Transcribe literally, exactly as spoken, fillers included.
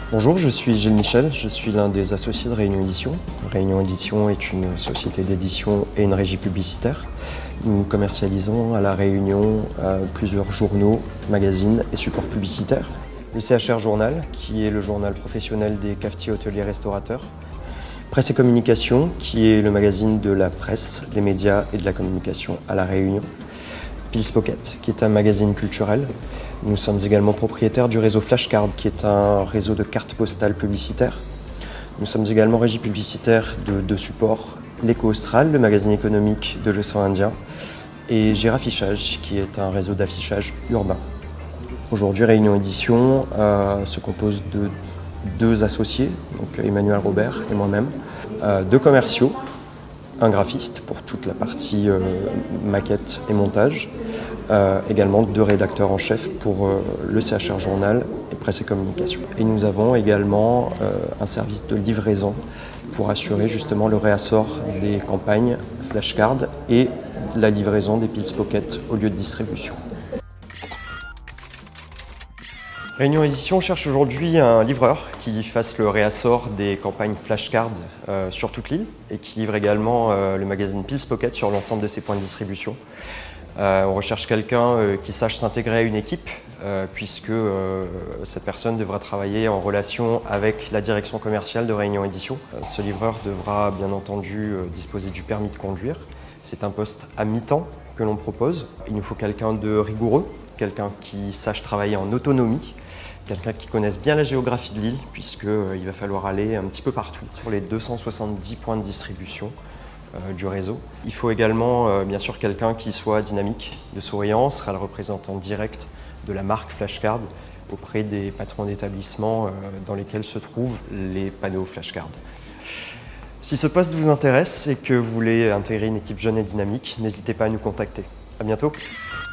Bonjour, je suis Gilles Michel, je suis l'un des associés de Réunion Édition. Réunion Édition est une société d'édition et une régie publicitaire. Nous commercialisons à La Réunion euh, plusieurs journaux, magazines et supports publicitaires. Le C H R Journal, qui est le journal professionnel des cafetiers, hôteliers, restaurateurs. Presse et Communication, qui est le magazine de la presse, des médias et de la communication à La Réunion. Pils Pocket, qui est un magazine culturel. Nous sommes également propriétaires du réseau Flashcard, qui est un réseau de cartes postales publicitaires. Nous sommes également régie publicitaire de deux supports, l'Écho Austral, le magazine économique de l'océan Indien, et Géraffichage, qui est un réseau d'affichage urbain. Aujourd'hui, Réunion Édition euh, se compose de deux associés, donc Emmanuel Robert et moi-même, euh, deux commerciaux, un graphiste pour toute la partie euh, maquette et montage, euh, également deux rédacteurs en chef pour euh, le C H R Journal et Presse et Communication. Et nous avons également euh, un service de livraison pour assurer justement le réassort des campagnes Flashcard et la livraison des Pils Pocket au lieu de distribution. Réunion Édition cherche aujourd'hui un livreur qui fasse le réassort des campagnes Flashcard euh, sur toute l'île et qui livre également euh, le magazine Pils Pocket sur l'ensemble de ses points de distribution. Euh, on recherche quelqu'un euh, qui sache s'intégrer à une équipe euh, puisque euh, cette personne devra travailler en relation avec la direction commerciale de Réunion Édition. Euh, ce livreur devra bien entendu euh, disposer du permis de conduire. C'est un poste à mi-temps que l'on propose. Il nous faut quelqu'un de rigoureux, quelqu'un qui sache travailler en autonomie, quelqu'un qui connaisse bien la géographie de l'île, puisqu'il euh, va falloir aller un petit peu partout, sur les deux cent soixante-dix points de distribution euh, du réseau. Il faut également, euh, bien sûr, quelqu'un qui soit dynamique, de souriant, sera le représentant direct de la marque Flashcard auprès des patrons d'établissements euh, dans lesquels se trouvent les panneaux Flashcard. Si ce poste vous intéresse et que vous voulez intégrer une équipe jeune et dynamique, n'hésitez pas à nous contacter. À bientôt.